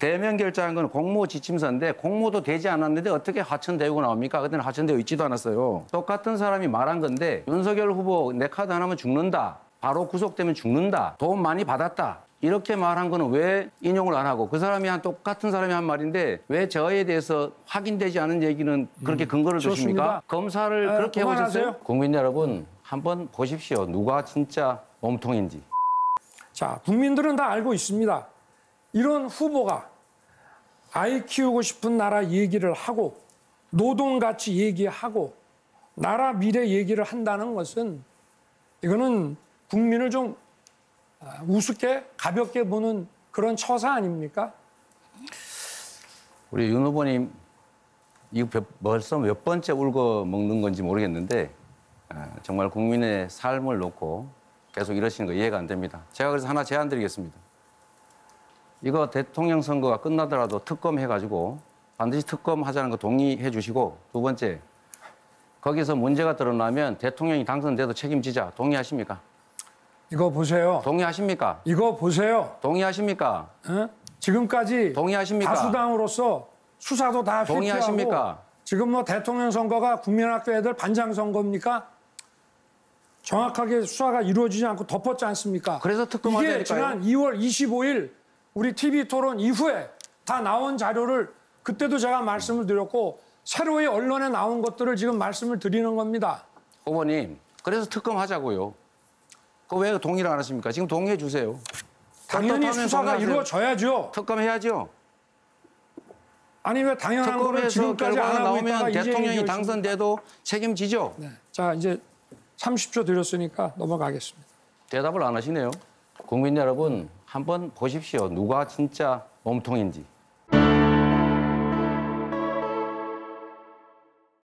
대면 결제한 건 공모 지침서인데 공모도 되지 않았는데 어떻게 하천대우가 나옵니까? 그때는 하천대우 있지도 않았어요. 똑같은 사람이 말한 건데 윤석열 후보 내 카드 하나면 죽는다. 바로 구속되면 죽는다. 돈 많이 받았다. 이렇게 말한 거는 왜 인용을 안 하고 그 사람이 똑같은 사람이 한 말인데 왜 저에 대해서 확인되지 않은 얘기는 그렇게 근거를 두십니까? 검사를 그렇게 해보셨어요? 국민 여러분 한번 보십시오. 누가 진짜 몸통인지. 자, 국민들은 다 알고 있습니다. 이런 후보가 아이 키우고 싶은 나라 얘기를 하고 노동가치 얘기하고 나라 미래 얘기를 한다는 것은 이거는 국민을 좀 우습게 가볍게 보는 그런 처사 아닙니까? 우리 윤 후보님 이거 벌써 몇 번째 울고 먹는 건지 모르겠는데 정말 국민의 삶을 놓고 계속 이러시는 거 이해가 안 됩니다. 제가 그래서 하나 제안 드리겠습니다. 이거 대통령 선거가 끝나더라도 특검 해가지고 반드시 특검 하자는 거 동의해 주시고 두 번째 거기서 문제가 드러나면 대통령이 당선돼도 책임지자. 동의하십니까? 이거 보세요. 동의하십니까? 이거 보세요. 동의하십니까? 어? 지금까지 동의하십니까? 다수당으로서 수사도 다 회피하고 동의하십니까? 지금 뭐 대통령 선거가 국민학교 애들 반장 선거입니까? 정확하게 수사가 이루어지지 않고 덮었지 않습니까? 그래서 특검 이게 하자니까요. 지난 2월 25일 우리 TV 토론 이후에 다 나온 자료를 그때도 제가 말씀을 드렸고 새로이 언론에 나온 것들을 지금 말씀을 드리는 겁니다. 후보님, 그래서 특검 하자고요. 그거 왜 동의를 안 하십니까? 지금 동의해 주세요. 당연히 수사가 이루어져야죠. 특검 해야죠. 아니 왜 당연한 거를 지금까지 안 하고 있다가 이제 대통령이 당선돼도 책임지죠. 네. 자, 이제 30초 드렸으니까 넘어가겠습니다. 대답을 안 하시네요. 국민 여러분, 한번 보십시오. 누가 진짜 몸통인지.